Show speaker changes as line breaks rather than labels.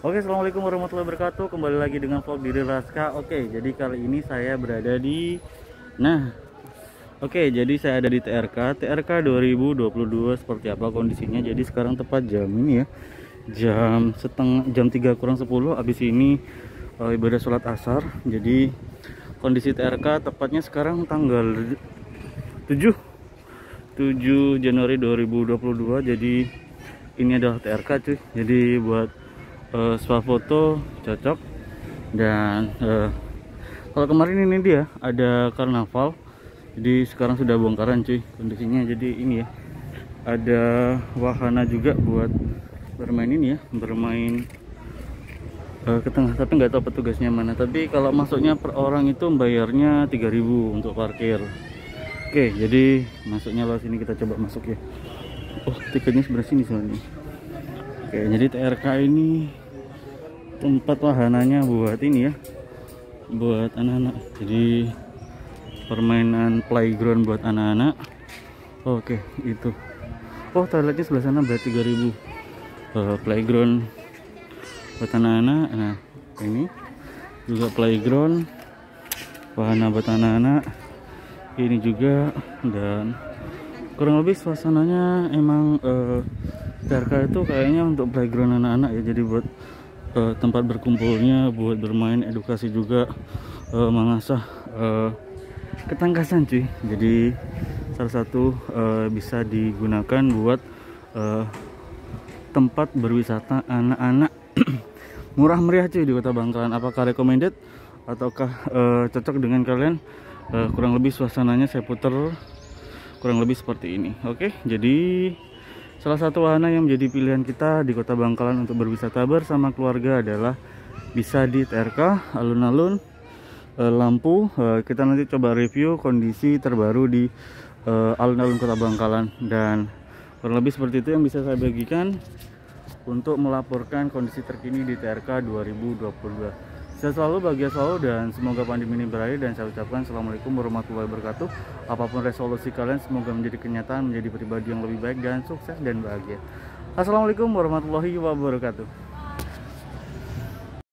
Oke, assalamualaikum warahmatullahi wabarakatuh. Kembali lagi dengan vlog Diri Raska. Oke, jadi kali ini saya berada di jadi saya ada di TRK 2022. Seperti apa kondisinya? Jadi sekarang tepat jam ini ya. Jam 3 kurang 10. Habis ini ibadah sholat asar. Jadi kondisi TRK tepatnya sekarang tanggal 7 Januari 2022. Jadi ini adalah TRK cuy. Jadi buat swafoto cocok. Dan kalau kemarin ini dia ada karnaval, jadi sekarang sudah bongkaran cuy kondisinya. Jadi ini ya, ada wahana juga buat bermain ini ya, bermain ke tengah, tapi nggak tahu petugasnya mana. Tapi kalau masuknya per orang itu bayarnya 3.000 untuk parkir. Oke, jadi masuknya lewat sini, kita coba masuk ya. Oh, tiketnya sebelah sini soalnya. Oke, jadi TRK ini tempat wahananya buat ini ya, buat anak-anak. Jadi permainan playground buat anak-anak. Oke, itu. Oh, toiletnya sebelah sana, berarti 3.000. Playground buat anak-anak. Nah, ini juga playground, wahana buat anak-anak. Ini juga, dan kurang lebih suasananya emang TRK itu kayaknya untuk playground anak-anak ya. Jadi buat tempat berkumpulnya, buat bermain, edukasi juga, mengasah ketangkasan cuy. Jadi salah satu bisa digunakan buat tempat berwisata anak-anak murah meriah cuy di Kota Bangkalan. Apakah recommended ataukah cocok dengan kalian? Kurang lebih suasananya saya putar kurang lebih seperti ini. Oke, jadi salah satu wahana yang menjadi pilihan kita di Kota Bangkalan untuk berwisata bersama keluarga adalah bisa di TRK alun-alun Lampu. Kita nanti coba review kondisi terbaru di alun-alun Kota Bangkalan, dan kurang lebih seperti itu yang bisa saya bagikan untuk melaporkan kondisi terkini di TRK 2022. Sehat selalu, bahagia selalu, dan semoga pandemi ini berakhir. Dan saya ucapkan assalamualaikum warahmatullahi wabarakatuh. Apapun resolusi kalian, semoga menjadi kenyataan, menjadi pribadi yang lebih baik dan sukses dan bahagia. Assalamualaikum warahmatullahi wabarakatuh.